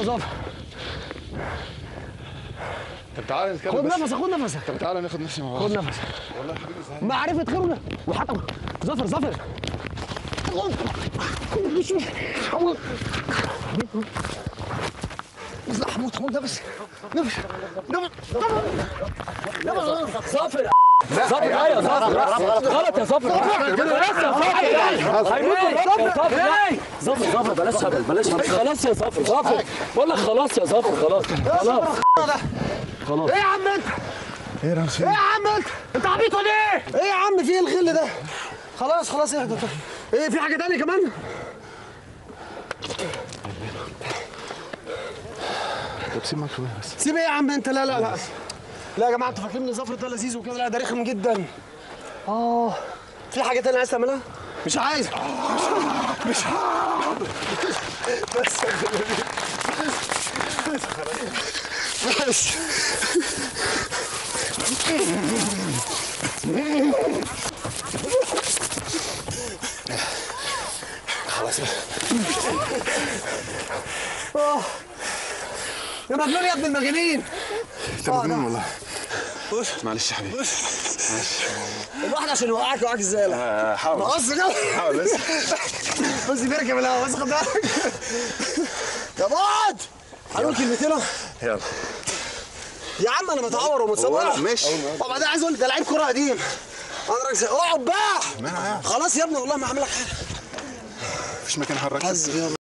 يا ظافر. طب تعالى نتكلم. خد نفسك خد نفسك. طب تعالى ناخد نفسي مع بعض. خد نفسك. والله يا حبيبي زهقان. معرفة خيرنا وحتى ظفر ظفر. هموت نفس نفس ظفر ظفر. ايه يا ظفر؟ غلط يا ظفر. ظفر ظفر بلاش هبل بلاش هبل. خلاص يا ظفر ظفر بقول لك خلاص يا ظفر خلاص خلاص خلاص. ايه يا عم انت؟ ايه يا رمسي؟ ايه يا عم انت؟ انت عبيط ولا ايه؟ ايه يا عم في ايه الغل ده؟ خلاص خلاص اهدى. ايه في حاجة تانية كمان؟ طب سيبك شويه بس. سيب ايه يا عم انت؟ لا لا لا لا يا جماعه انتوا فاكرين ان ظفر ده لذيذ وكده؟ لا ده رخم جدا. في حاجه تانية عايز تعملها؟ مش عايز مش بس خلاص يا مجنون يا ابن المجانين. انت مجنون والله. معلش يا حبيبي. معلش. الواحد عشان يوقعك ازاي؟ حاول. بص كده. حاول بس. بص بيركب الهوا بس خد بالك. يا بعد هنقول كلمتين. يلا يا عم انا متعور ومتصور. ماشي. وبعدين عايز اقول ده لعيب كوره قديم. انا راجل اقعد بقى. خلاص يا ابني والله ما هعمل لك حاجه. مفيش مكان حركت. حز يلا.